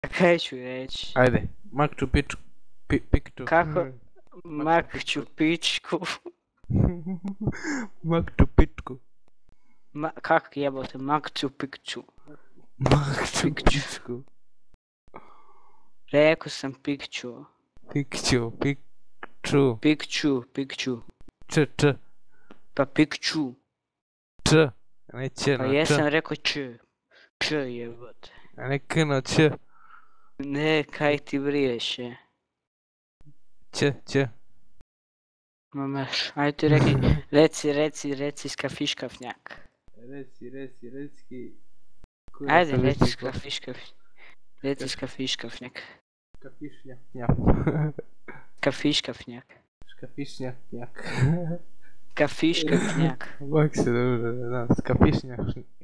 Kaj ću reći? Ajde, Makču Piču. Pikču. Kako? Makću pičku. Makču Pičku. Kako jebote? Makću pikču. Makču Pičku. Rekao sam pikču. Pikču. Pikču. Č. Pa pikču. Č. Ne Č Pa no Č. jesam rekao č. Č jebote. A ne K no Č. Ne, kaj ti briješ je. Č. Mamaš, ajde ti reci skafiškafnjak. Reci. Ajde, reci skafiškafnjak. Kafiškafnjak. Škafišnjak. Kafiškafnjak. Bak se dobro, da, skafišnjak.